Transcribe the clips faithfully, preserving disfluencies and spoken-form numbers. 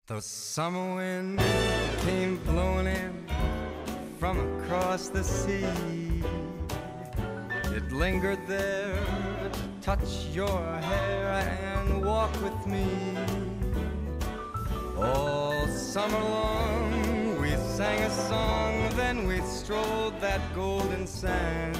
The summer wind came blowing in from across the sea. It lingered there to touch your hair and walk with me. All summer long we sang a song, then we strolled that golden sand.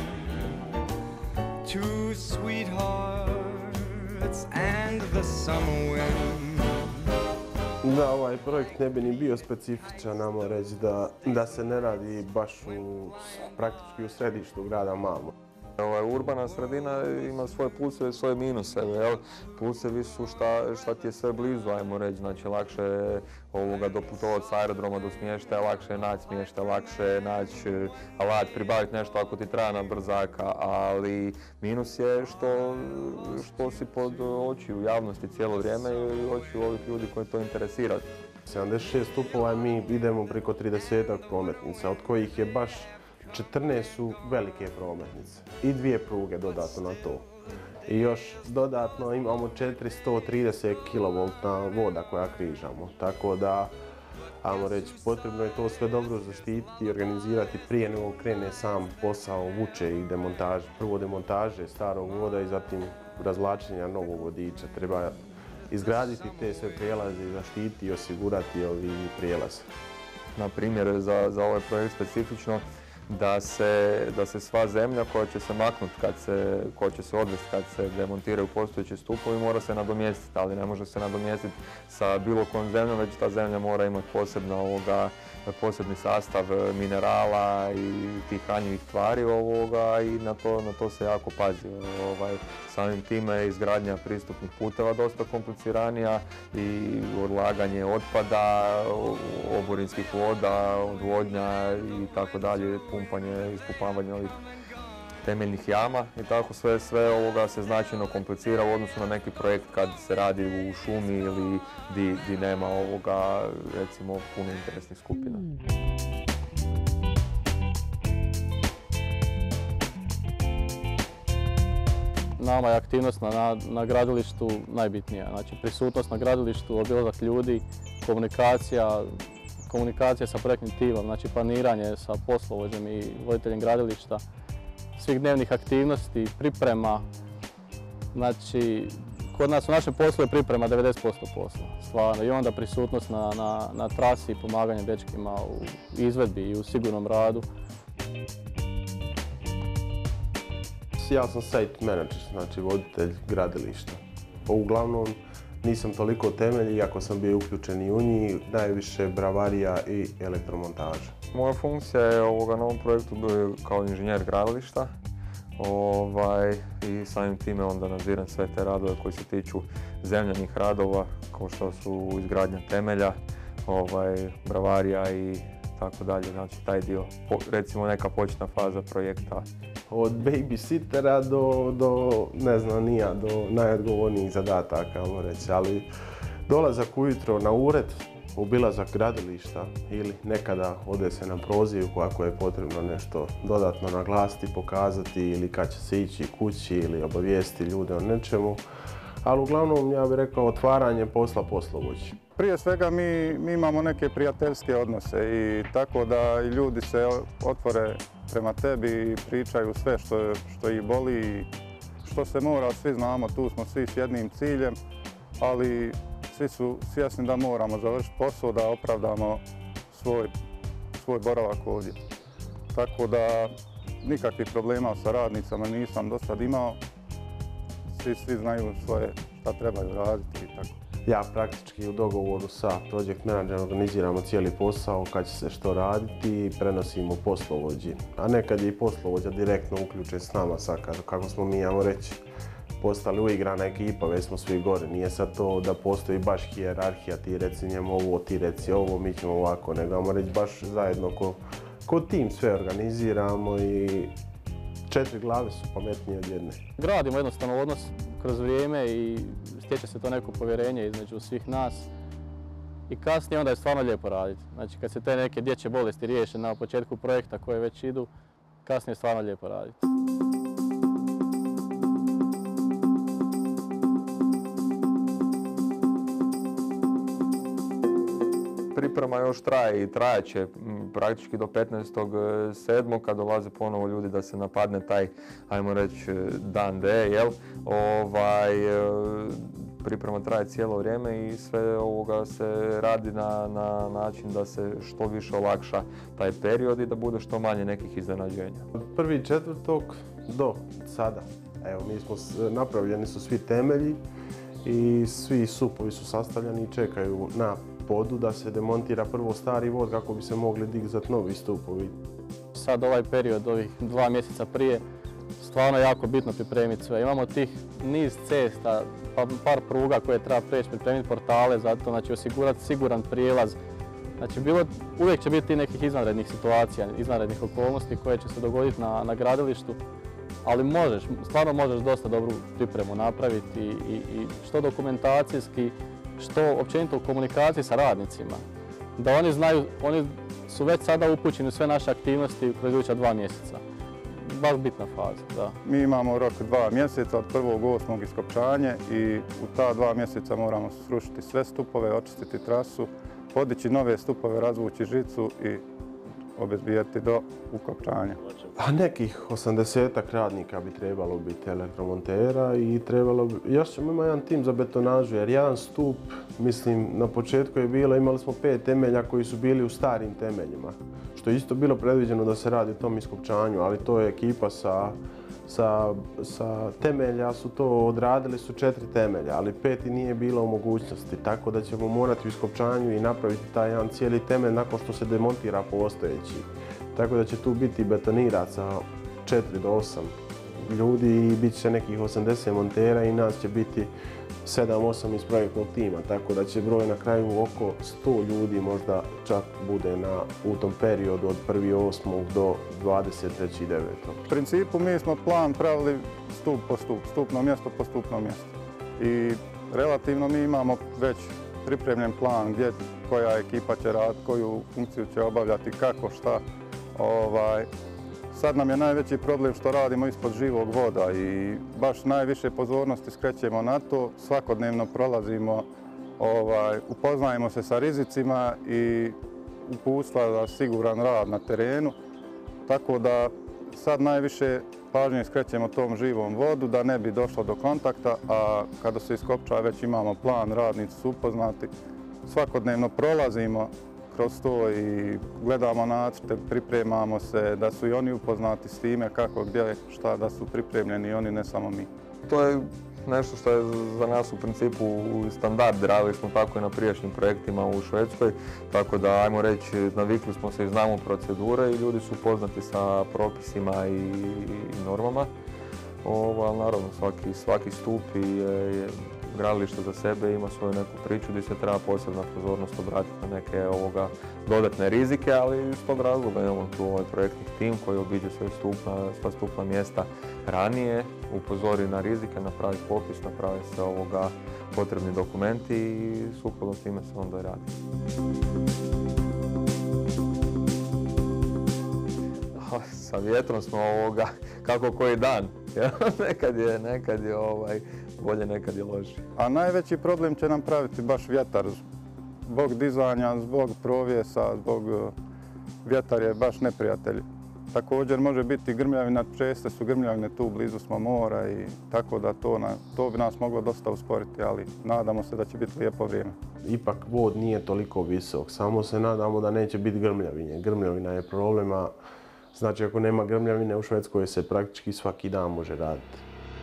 Two sweethearts and the summer wind. Da, ovaj projekt ne bi ni bio specifičan, namo reći da, da se ne radi baš u, praktički u središtu grada Malmo. Ovaj, urbana sredina ima svoje pluseve i svoje minuse. Jel? Plusevi su šta, šta ti je sve blizu, ajmo reći, znači lakše je ovoga doputovati s aerodroma do smještaja, lakše je naći smještaj, lakše je naći alat, pribaviti nešto ako ti treba na brzaka, ali minus je što, što si pod očiju javnosti cijelo vrijeme i očiju ovih ljudi koji to interesira. sedamdeset šest stupova i mi idemo preko tridesetak prometnica, od kojih je baš četrnaest su velike prometnice i dvije pruge dodatno na to. I još dodatno imamo četiristo trideset kilovoltna voda koja križamo, tako da, ajmo reći, potrebno je to sve dobro zaštititi i organizirati prije nego krene sam posao vuče i demontaže. Prvo demontaže starog voda i zatim razvlačenja novog vodiča. Treba izgraditi te sve prijelaze i zaštititi i osigurati ovi prijelaz. Na primjer, za, za ovaj projekt specifično, da se, da se sva zemlja koja će se maknuti, kad se, koja će se odvesti kad se demontiraju postojeći stupovi, mora se nadomjestiti, ali ne može se nadomjestiti sa bilo kojom zemljom, već ta zemlja mora imati posebno ovoga, posebni sastav minerala i tih hranjivih tvari ovoga, i na to, na to se jako pazi. Ovaj, samim time je izgradnja pristupnih puteva dosta kompliciranija i odlaganje otpada, oborinskih voda, odvodnja i tako dalje, pumpanje, ispumpavanje ovih temeljnih jama i tako sve, sve ovoga se značajno komplicira u odnosu na neki projekt kad se radi u šumi ili di, di nema ovoga, recimo, puno interesnih skupina. Nama je aktivnost na, na gradilištu najbitnija. Znači prisutnost na gradilištu, obilazak ljudi, komunikacija, komunikacija sa projektnim timom, znači planiranje sa poslovođem i voditeljem gradilišta, svih dnevnih aktivnosti, priprema. Znači, kod nas u našem poslu je priprema devedeset posto posla, stvarno. I onda prisutnost na, na, na trasi i pomaganje dečkima u izvedbi i u sigurnom radu. Ja sam site manager, znači voditelj gradilišta. Uglavnom nisam toliko temelj, iako sam bio uključen i u njih, najviše bravarija i elektromontaža. Moja funkcija je ovoga, na ovom projektu kao inženjer gradilišta. Ovaj, i samim time onda nadziram sve te radove koji se tiču zemljanih radova, kao što su izgradnja temelja, ovaj, bravarija i tako dalje. Znači taj dio, recimo neka početna faza projekta. Od babysittera do, do, ne znam nija, do najodgovornijih zadataka, ajmo reći, ali dolazak ujutro na ured, obilazak gradilišta ili nekada ode se na prozivku ako je potrebno nešto dodatno naglasiti, pokazati ili kad će se ići kući ili obavijesti ljude o nečemu. Ali uglavnom, ja bih rekao, otvaranje posla poslovođi. Prije svega mi, mi imamo neke prijateljske odnose i tako da ljudi se otvore prema tebi i pričaju sve što, što ih boli i što se mora, svi znamo, tu smo svi s jednim ciljem, ali svi su svjesni da moramo završiti posao, da opravdamo svoj, svoj boravak ovdje. Tako da nikakvih problema sa radnicama nisam do sad imao. Svi, svi znaju svoje šta trebaju raditi i tako. Ja praktički u dogovoru sa project managerom organiziramo cijeli posao, kad će se što raditi i prenosimo poslovođi. A nekad je i poslovođa direktno uključen s nama, sad kako smo mi, ajmo reći, postali uigrana ekipa, već smo svi gore. Nije sad to da postoji baš hijerarhija, ti reci njemu ovo, ti reci ovo, mi ćemo ovako, nego ajmo reći baš zajedno ko, ko tim sve organiziramo i četiri glave su pametnije od jedne. Gradimo jednostavno odnos kroz vrijeme i stječe se to neko povjerenje između svih nas. I kasnije onda je stvarno lijepo raditi. Znači kad se te neke dječje bolesti riješe na početku projekta koje već idu, kasnije je stvarno lijepo raditi. priprema još traje i trajaće praktički do petnaestog sedmog kad dolaze ponovo ljudi da se napadne taj, ajmo reći, dan D, jel? Ovaj, priprema traje cijelo vrijeme i sve ovoga se radi na, na način da se što više olakša taj period i da bude što manje nekih iznenađenja. Od prvi četvrtog do sada, evo mi smo, napravljeni su svi temelji i svi supovi su sastavljeni i čekaju na podu da se demontira prvo stari vod kako bi se mogli dizati novi stupovi. Sad ovaj period, ovih dva mjeseca prije, stvarno je jako bitno pripremiti sve. Imamo tih niz cesta, pa par pruga koje treba preći, pripremiti portale za to, znači osigurati siguran prijelaz. Znači bilo, uvijek će biti nekih izvanrednih situacija, izvanrednih okolnosti koje će se dogoditi na, na gradilištu, ali možeš, stvarno možeš dosta dobru pripremu napraviti i, i, i što dokumentacijski, što općenito u komunikaciji sa radnicima. Da oni znaju, oni su već sada upućeni u sve naše aktivnosti kroz iduća dva mjeseca. Baš bitna faza, da. Mi imamo rok dva mjeseca od prvog osmog iskopčanje i u ta dva mjeseca moramo srušiti sve stupove, očistiti trasu, podići nove stupove, razvući žicu i obezbijeti do ukopčanja. A nekih osamdesetak radnika bi trebalo biti elektromontera i trebalo bi, još ćemo imati jedan tim za betonažu jer jedan stup, mislim na početku je bilo, imali smo pet temelja koji su bili u starim temeljima. Što je isto bilo predviđeno da se radi o tom iskopčanju, ali to je ekipa sa, sa, sa temelja su to odradili su četiri temelja, ali peti nije bilo u mogućnosti, tako da ćemo morati u iskopčanju i napraviti taj jedan cijeli temelj nakon što se demontira postojeći. Tako da će tu biti betoniraca četiri do osam ljudi i bit će nekih osamdeset montera i nas će biti sedam osam iz projektnog tima, tako da će broj na kraju oko sto ljudi možda čak bude na, u tom periodu od prvog osmog do dvadeset trećeg devetog U principu mi smo plan pravili stup po stup, stupno mjesto po stupno mjesto. I relativno mi imamo već pripremljen plan gdje koja ekipa će raditi, koju funkciju će obavljati, kako, šta. Ovaj, sad nam je najveći problem što radimo ispod živog voda i baš najviše pozornosti skrećemo na to. Svakodnevno prolazimo, ovaj, upoznajemo se sa rizicima i uputstva za siguran rad na terenu. Tako da sad najviše pažnje skrećemo tom živom vodu da ne bi došlo do kontakta, a kada se iskopča već imamo plan, radnici su upoznati. Svakodnevno prolazimo kroz to i gledamo nacrte, pripremamo se, da su i oni upoznati s time kako, gdje, šta, da su pripremljeni i oni, ne samo mi. To je nešto što je za nas u principu standard, radili smo tako i na prijašnjim projektima u Švedskoj, tako da, ajmo reći, navikli smo se i znamo procedure i ljudi su upoznati sa propisima i, i normama. Ovo, ali naravno svaki, svaki stup i je gradilište za sebe ima svoju neku priču gdje se treba posebna pozornost obratiti na neke ovoga dodatne rizike, ali iz tog razloga imamo tu ovaj projektni tim koji obiđe sve stupna, sva stupna mjesta ranije, upozori na rizike, napravi popis, napravi se ovoga potrebni dokumenti i sukladno time se onda i radi. Sa vjetrom smo ovoga kako koji dan. nekad je, nekad je ovaj, bolje, nekad je loše. A najveći problem će nam praviti baš vjetar. Zbog dizanja, zbog provjesa, zbog vjetar je baš neprijatelj. Također može biti grmljavina, česte su grmljavine, tu blizu smo mora i tako da to, na, to bi nas moglo dosta usporiti, ali nadamo se da će biti lijepo vrijeme. Ipak vod nije toliko visok, samo se nadamo da neće biti grmljavine. Grmljavina je problema. Znači, ako nema grmljavine u Švedskoj se praktički svaki dan može raditi.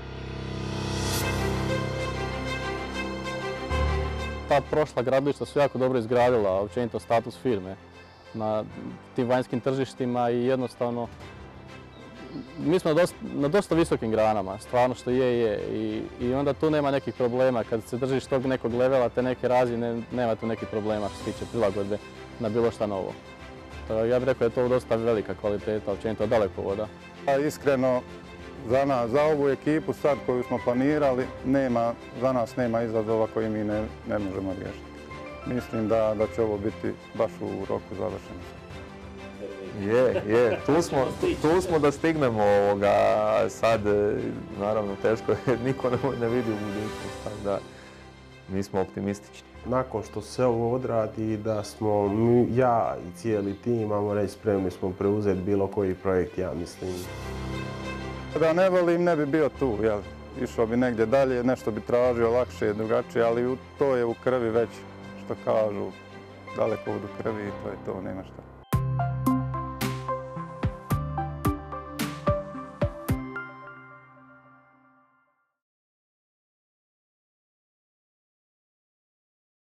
Ta prošla gradilišta su jako dobro izgradila, općenito status firme na tim vanjskim tržištima i jednostavno mi smo na dosta, na dosta visokim granama, stvarno što je, je. I, i onda tu nema nekih problema. Kad se držiš tog nekog levela, te neke razine, nema tu nekih problema što se tiče prilagodbe na bilo šta novo. Ja bih rekao da je to dosta velika kvaliteta, općenito dalekovoda. Iskreno, za, nas, za ovu ekipu sad koju smo planirali, nema, za nas nema izazova koji mi ne, ne možemo riješiti. Mislim da, da će ovo biti baš u roku završeno. Je, je, tu smo, tu smo da stignemo ovoga, sad naravno teško je, niko ne, ne vidi u budućnosti. Da. mi smo optimistični. Nakon što se ovo odradi, da smo mi, ja i cijeli tim, imamo reći, spremni smo preuzeti bilo koji projekt, ja mislim. Da ne volim, ne bi bio tu, jel? Išao bi negdje dalje, nešto bi tražio lakše, drugačije, ali to je u krvi već, što kažu, daleko od krvi i to je to, nema šta.